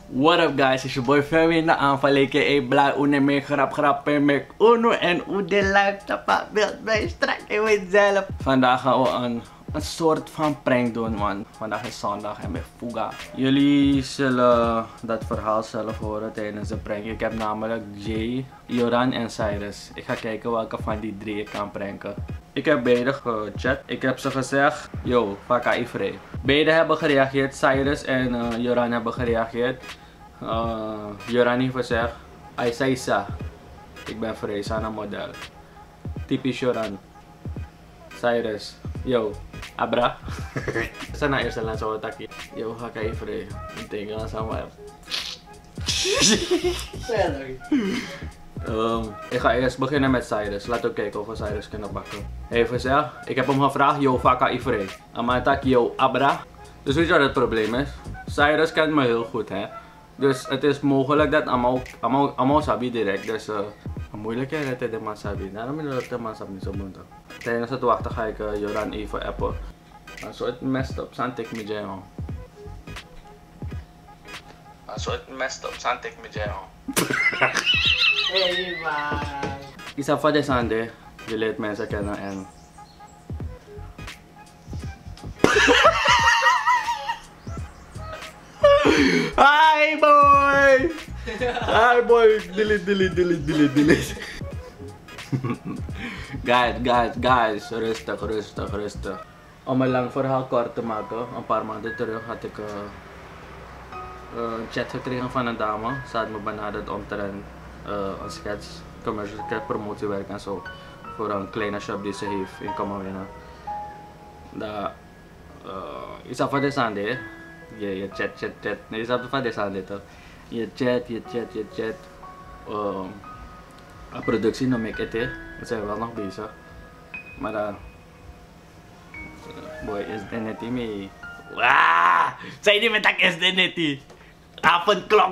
What up guys, it's your boy Fermin na aanval aka Blauw Une meer grap met Uno en hoe de live tapak beeld bij strak in mezelf. Vandaag gaan we een soort van prank doen man. Vandaag is zondag en met Fuga. Jullie zullen dat verhaal zelf horen tijdens de prank. Ik heb namelijk Jay, Joran en Cyrus. Ik ga kijken welke van die drie ik kan pranken. Ik heb beide gechat. Ik heb ze gezegd, yo, vaka ifree. Beide hebben gereageerd, Cyrus en Joran hebben gereageerd. Joran heeft gezegd, ay sa, ik ben vrij, sana model. Typisch Joran. Cyrus, yo, abra. Sana eerst lang zo taki. Yo, vaka ifree. Ik denk aan sama. Ik ga eerst beginnen met Cyrus. Laten we kijken of we Cyrus kunnen pakken. Hij heeft gezegd, ik heb hem gevraagd, yo, vaka ifree. Amatak, yo, abra. Dus weet je wat het probleem is? Cyrus kent me heel goed, hè. Dus het is mogelijk dat allemaal sabi direct. Dus moeilijk is het de masabi. Daarom is het de masabi niet zo moeilijk. Tijdens het wachten ga ik Joran even appen. Als het messed up, santik me jeo. Als het messed up, santik me jeo. Hey man! Isa van de Sande, je leert mensen kennen en... Hi boy! Hi boy! Delete. Guys, rustig. Om een lang verhaal kort te maken, een paar maanden terug had ik een chat gekregen van een dame. Ze had me benaderd omtrent een sketch, commercial sketch, promotiewerk en zo. Voor een kleine shop die ze heeft in Kamawena. Isa van de Sande. Je chat. Nee, is van de Sande toch? Je chat. Een productie noem ik het, hè. We zijn wel nog bezig. Maar boy, is dit net mee? Waaah! Zei die met dat is dit net? Avondklok!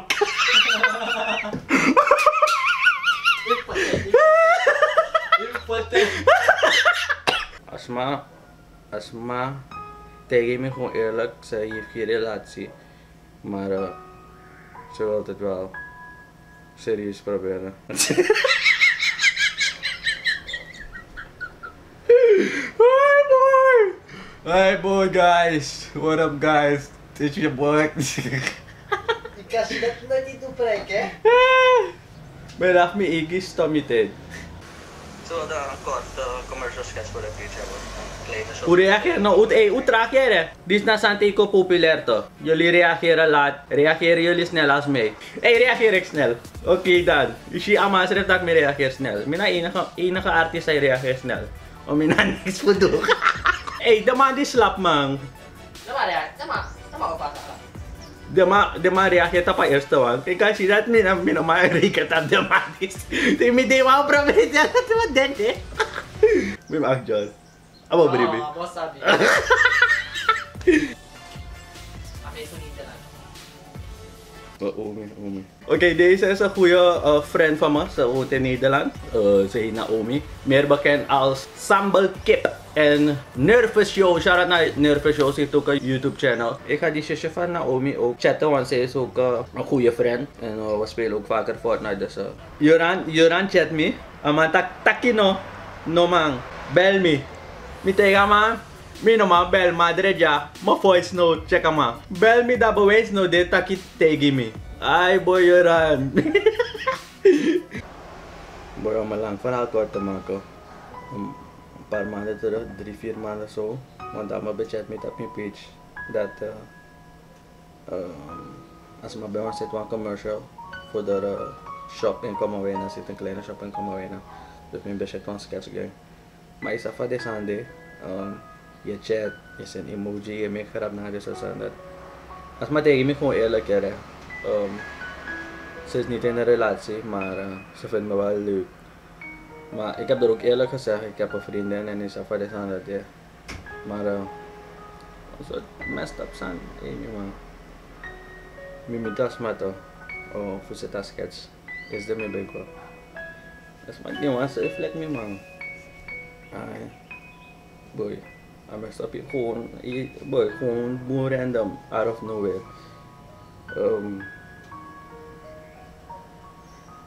Asma, tegen me gewoon eerlijk, zij heeft geen relatie. Maar ze wil het wel serieus proberen. Hi boy guys, what up guys? It's your boy. Kasi dat na dito prank eh? Berak me igis Tommy Ted. So the commercial sketch for the future Reageer nou, uitreageren. Dit is na Santico populair toch? Jullie reageren laat, reageren jullie snel als mij. Reageer ik snel. Oké dan. Je ziet allemaal schrijft dat ik me reageer snel. Mijn enige artiest die reageert snel. Om je nou niks te doen. De man die slap man. Tama ko pa De man reageert op eerste man. Kijk als je dat min maar rekent dat de man is. Die man probeert dat te denken. Met mijn John. Abo baby. Wasabi. Omi. Oké, deze is een goede friend van me. Ze woont in Nederland. Ze heet Naomi. Meer bekend als Sambal Kip. En Nervous Show. Shout out naar Nervous Show. Ze heeft ook een YouTube channel. Ik ga die zusje van Naomi ook chatten. Want ze is ook een goede friend. En we spelen ook vaker Fortnite. Dus Joran chat me. Maar takino. No man. Bel me. Mi tegen man. Mi no man bel madre ja. Ma voice note check man. Bel me dat voice note de taki tegen me. Ay boy Joran. Boy om een lang verhaal kort te maken. Een paar maanden terug, 3-4 maanden zo. Want dan heb ik chat met op mijn page. Dat als je maar bij ons zit een commercial. Voor de shop in Kamawena. Zit een kleine shop in Kamawena. Dus mijn budget van sketch gang. Maar is van deze handen. Je chat, je zet emoji, je maakt grap naar de zo dat. Als maar tegen me gewoon eerlijk hè. Ze is niet in een relatie, maar ze vindt me wel leuk. Maar ik heb er ook eerlijk gezegd, ik heb een vriendin en is van deze handen ja. Maar als het messed up zijn, man. Mimi das mato. Voor zit sketch. Is de me big wel. Dat is maar niet man, ze reflect me man. Ay, boy. I'm stop it gewoon, boy, gewoon random, out of nowhere.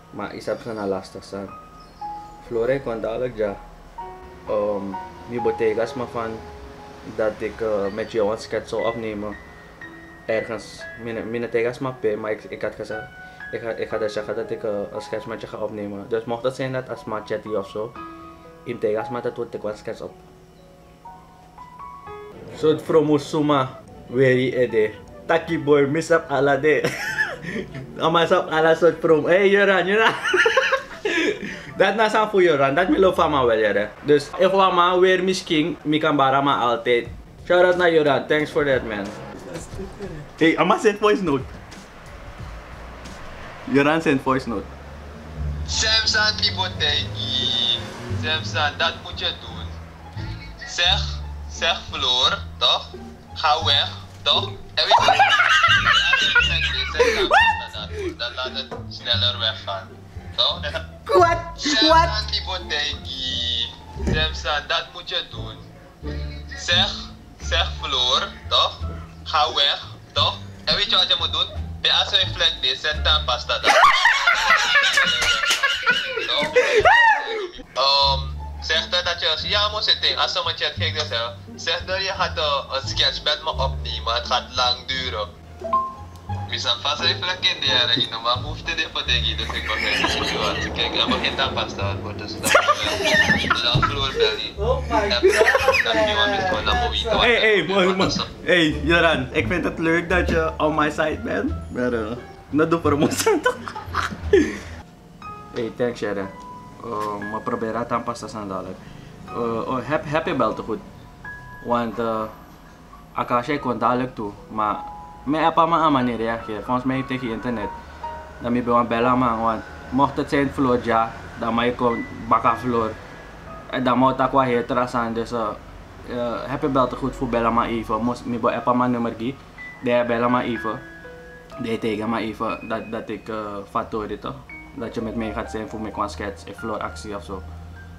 Maar isap sa na lastig zijn. Flore kon dadelijk ja. Nu botegas maar van dat ik met jou een sketch zou opnemen. Ergens. Mijn tegas maar p, maar ik had gezegd. Ik ga dus zeggen dat ik een sketch met je ga opnemen. Dus mocht het zijn dat als Machetty of zo. In tegas maar dat wordt ik wel sketch op. Zo het promo suma. Very ede. Taki boy misap ala de. Amasap ala soort promo. Hey Joran. Dat na zijn voor Joran, dat wil ik van mij wel jaren. Dus ik wil maar weer misschien, ik kan bara maar altijd. Shout out naar Joran, thanks for that man. Hey, Amma send voice note. Joran send voice note. Samson Libotegi. Samson, dat moet je doen. Zeg Floor, toch? Ga weg, toch? En weet je, dan laat het sneller weggaan. Toch? What? Samson Libotegi. Samson, dat moet je doen. Zeg Floor, toch? Ga weg, toch? En weet je wat je moet doen? Bij als je flank dit, zet dan pasta dan. Zeg dat je, ja moet zitten, als je met je het gek dus zeg dat je gaat een sketch met me opnemen, het gaat lang duren. Misschien vast even een kind die er in, maar hoeft het even tegen dus ik begrijp de situatie. Kijk, er begint dan pasta te worden, dus dan Floor belly. Oh my god. Hey, Joran, ik vind het leuk dat je on my side bent. Maar dat doe promotie toch? Hey, thanks Joran. Maar probeer het aan pasta aan dadelijk. Heb je bel te goed? Want Akasha kon dadelijk toe, maar mij heb maar aan manier reageren. Volgens mij tegen internet. Dan moet je wel bellen man, want mocht het zijn Floor ja, dan moet je kon bakken Floor. En dan moet ik wel heel terras aan, dus heb je bel te goed voor bellen maar even. Moest me bij appa mijn nummer die bellen maar even. Die tegen maar even dat ik vat door dit toch. Dat je met mij gaat zijn voor mijn kwam sketch, een Floor actie of zo.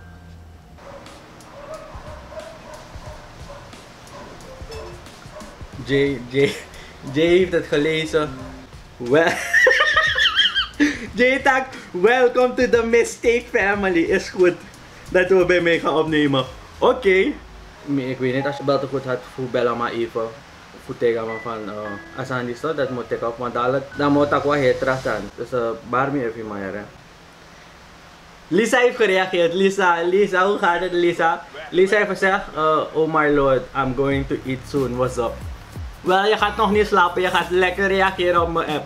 Jay heeft het gelezen. Well. Jay tak, welcome to the mistake family. Is goed dat we bij mij gaan opnemen. Oké. Ik weet niet als je belt goed had voor bellen maar even. Voor tegen me van als aan die stad dat moet ik op, want dadelijk dan moet ik wel heel traag aan. Dus barmee even maar hè. Lisa heeft gereageerd. Lisa, hoe gaat het Lisa? Lisa heeft gezegd, oh my lord, I'm going to eat soon. What's up? Wel, je gaat nog niet slapen, je gaat lekker reageren op mijn app.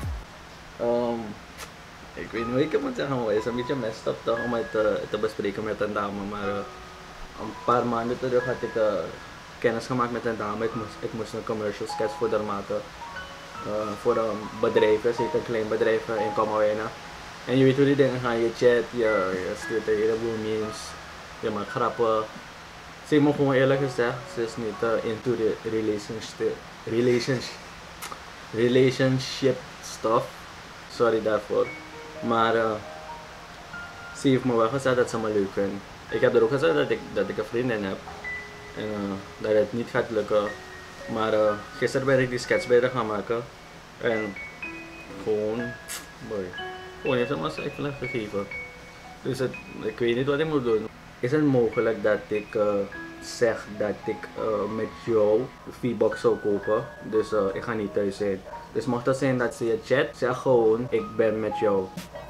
Ik weet niet hoe ik het moet zeggen, maar het is een beetje messed up toch, om het te bespreken met een dame. Maar een paar maanden terug had ik kennis gemaakt met een dame. Ik moest een commercial sketch voor haar maken. Voor een bedrijf, ze heet een klein bedrijf in Komawena. En je weet hoe die dingen gaan, je chat, je stuurt een heleboel memes, je maakt grappen. Ze heeft me gewoon eerlijk gezegd, ze is niet into the relationship stuff. Sorry daarvoor. Maar ze heeft me wel gezegd dat ze me leuk vindt. Ik heb er ook gezegd dat ik een vriendin heb. En dat het niet gaat lukken. Maar gisteren ben ik die sketch bij haar gaan maken. En gewoon heeft ze me een gegeven. Dus ik weet niet wat ik moet doen. Is het mogelijk dat ik zeg dat ik met jou V-Box zou kopen? Dus ik ga niet thuis zijn. Dus mocht het zijn dat ze je chat, zeg gewoon ik ben met jou.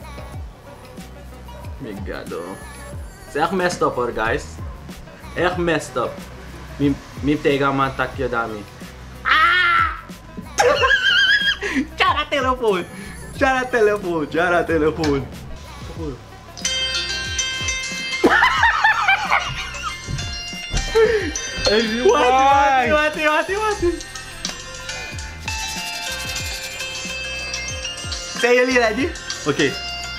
Migado. Het is echt messed up hoor guys. Echt messed up. Mim tegen me takje dami. Cara telefoon. Cara telefoon. Cara telefoon. Mati. Zijn jullie ready? Oké.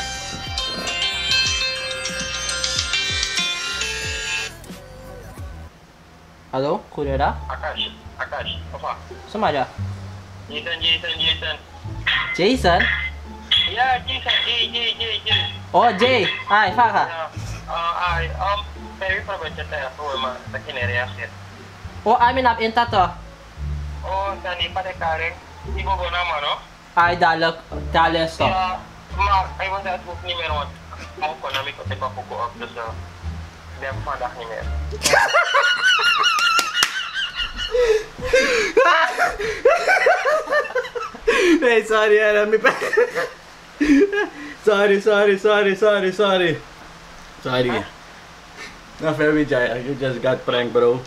Halo, goedendag. Akash, apa? Sama aja. Jason. Jason? Ya, Jason, J. Oh, Jay. Hai, Faka. Baby pernah baca saya, aku memang takin reaksi. Oh, amin up in tato. Oh, tadi pada kareng, ibu nama no? Ay, dalek, stop. Ya, Maar hij was het ook niet meer, want ook kon ik het even op, dus ik heb vandaag niet meer. Hey, sorry, Adam. Sorry. Not very Jaya, you just got pranked, bro.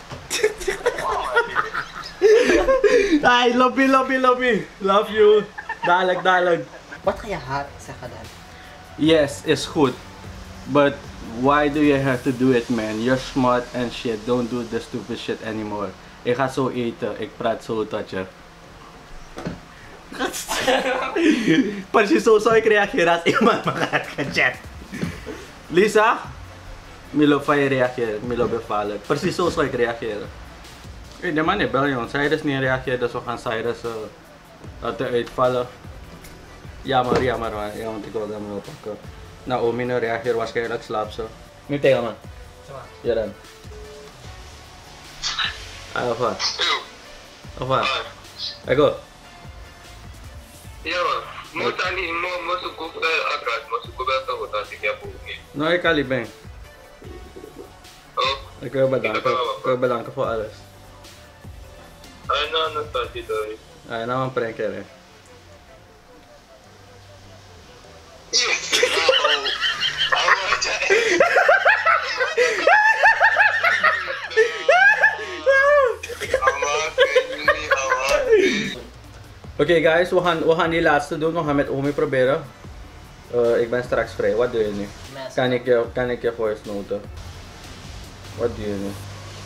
Ay, love you. Love you. Dalag. Wat ga je haat zeggen dan? Yes, it's good. But why do you have to do it, man? You're smart and shit. Don't do this stupid shit anymore. Ik ga zo eten. Ik praat zo tot je. Precies zo zou ik reageren als iemand me gaat gechat. Lisa, Milo van je reageren. Milo bevallen. Precies zo zou ik reageren. De man is bel jongen. Cyrus niet reageren, dus we gaan Cyrus laten uitvallen. Jammer man. Ja, want ik wil hem wel pakken. Naomi nu reageert waarschijnlijk slaap zo. Nu tegen man. Ja dan. Of wat? Ik go. Ja man, moet ali mo suko agad, mo suko ba to ta sige po ni. No, ik kan niet ben. Oh, Ik wil bedanken voor alles. ano ta dito. Ay, naman pranker eh. Oké guys, we gaan die laatste doen. We gaan met Omi proberen. Ik ben straks vrij. Wat doe je nu? Kan ik je voice noten? Wat doe je nu?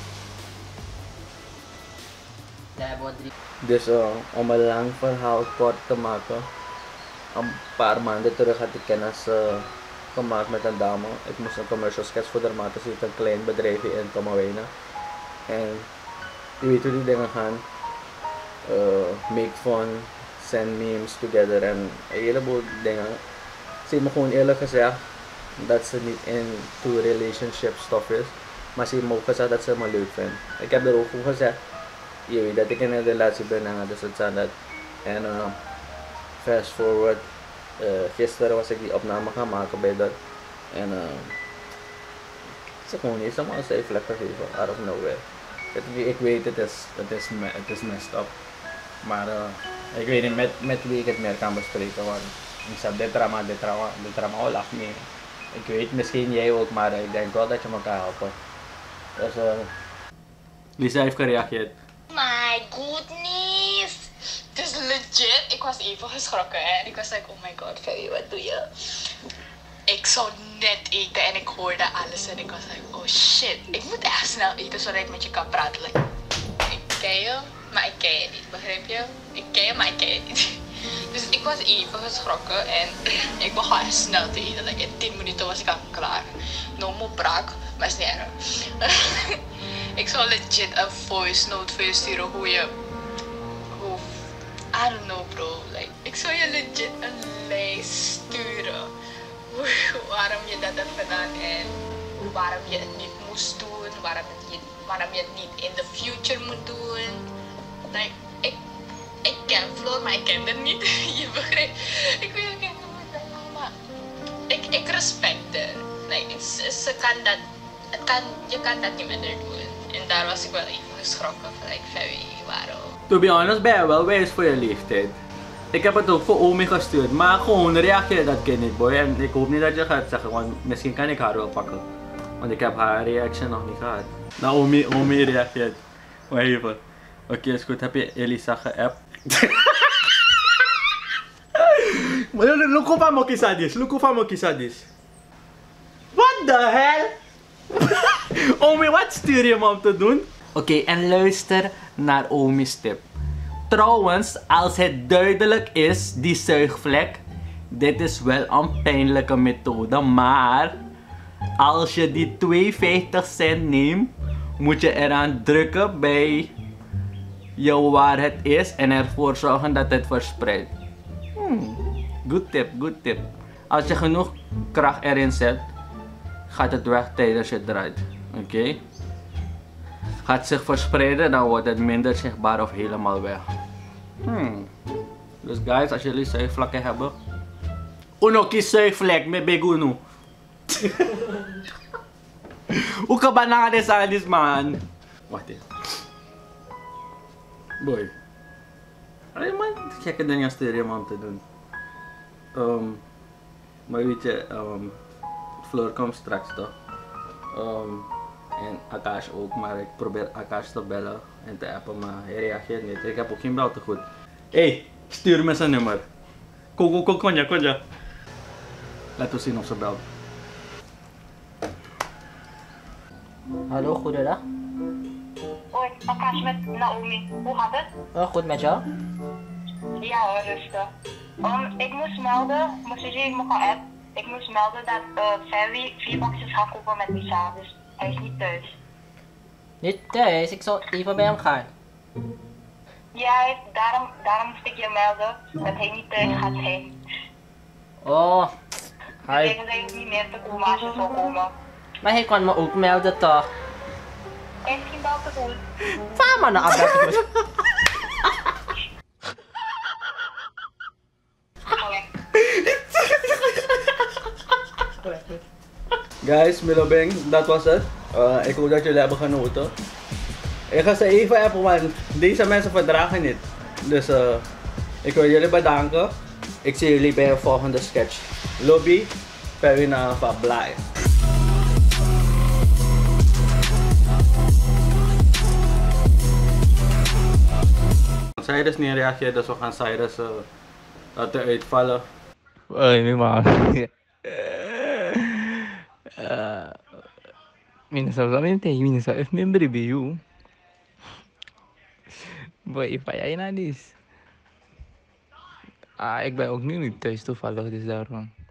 Dus om een lang verhaal kort te maken. Een paar maanden terug had ik kennis gemaakt met een dame. Ik moest een commercial sketch voor haar maken. Ze heeft een klein bedrijfje in Tomawena. En je weet hoe die dingen gaan. Make fun, send memes together en een heleboel dingen. Ze heeft me gewoon eerlijk gezegd dat ze niet into relationship stuff is. Maar ze heeft me ook gezegd dat ze me leuk vindt. Ik heb er ook voor gezegd, je weet dat ik in een relatie ben en dus het zijn dat. En fast forward, gisteren was ik die opname gaan maken bij dat. En ze gewoon niet zomaar een safe vlek gegeven, out of nowhere. Ik weet het is messed up. Maar ik weet niet met wie ik het meer kan bespreken. Want ik zeg dit drama wel af mee. Ik weet misschien jij ook, maar ik denk wel dat je me kan helpen. Dus Lisa heeft gereageerd. My goodness! Het is legit. Ik was even geschrokken en ik was like, oh my god, Ferry, wat doe je? Ik zou net eten en ik hoorde alles en ik was like, oh shit. Ik moet echt snel eten zodat ik met je kan praten. Like, ik ken je, maar ik ken je niet, begrijp je? Ik ken je, maar ik ken je niet. Dus ik was even geschrokken en ik begon echt snel te eten. Like, in 10 minuten was ik al klaar. No more braak, maar is niet erg. Ik zou legit een voice note voor je sturen hoe I don't know bro, like, ik zou je legit een lijst sturen waarom je dat hebt gedaan en waarom je het niet moest doen, waarom je het niet in the future moet doen. Like, ik ken Floor, maar ik ken het niet. Je begrijpt? Ik weet ook niet hoe het dan, maar ik respect haar. Like, je kan dat niet met haar doen. En daar was ik wel even geschrokken van, like, Ferry, waarom? To be honest ben je wel wijs voor je leeftijd. Ik heb het ook voor Omi gestuurd, maar gewoon reageer dat kind niet boy. En ik hoop niet dat je gaat zeggen, want misschien kan ik haar wel pakken. Want ik heb haar reaction nog niet gehad. Nou, Omi reageert. Wacht even. Oké, is goed. Heb je Elisa geappt? Look hoe van Mokisadis. What the hell? Omi, wat stuur je me om te doen? Oké, en luister naar Omi's tip. Trouwens, als het duidelijk is, die zuigvlek, dit is wel een pijnlijke methode, maar als je die 52 cent neemt, moet je eraan drukken bij jou waar het is en ervoor zorgen dat het verspreidt. Good tip. Als je genoeg kracht erin zet, gaat het weg tijdens je draait. Oké? Gaat zich verspreiden, dan wordt het minder zichtbaar of helemaal weg. Dus guys, als jullie zuigvlakken hebben, Uno kissuigvlek met beguno. Hoe ka ba nakadesalis man? Wacht even. Boy. Ay man, check din yung stereo mount doen. Maar weet je, Floor komt straks toch? En Akash ook, maar ik probeer Akash te bellen en te appen, maar hij reageert niet. Ik heb ook geen bel te goed. Hey, stuur me zijn nummer. Konja. Laten we zien of ze belt. Hallo, goedendag. Hoi, Akash met Naomi. Hoe gaat het? Goed met jou? Ja hoor, rustig. Ik moest melden, moest je even nog app. Ik moest melden dat Ferry 4 boxes gaat kopen met Lisa, dus hij is niet thuis. Niet thuis, ik zal even bij hem gaan. Ja, daarom moest ik je melden dat hij niet thuis gaat zijn. Oh, Dus hij hoeft niet meer te komen als je zou komen. maar hij kan me ook melden toch? En misschien belt het goed. Tama na agad. Guys, Milobeng, dat was het. Ik hoop dat jullie hebben genoten. Ik ga ze even appen, want deze mensen verdragen niet. Dus ik wil jullie bedanken. Ik zie jullie bij de volgende sketch. Lobby, Perina van Blij. Cyrus niet reageert, dus we gaan Cyrus laten uitvallen. Ay, may mga... Minasabi tayo, minasabi member review. Boy, ipayay na dis. Ik ben ook nu niet thuis toevallig, dus daarom.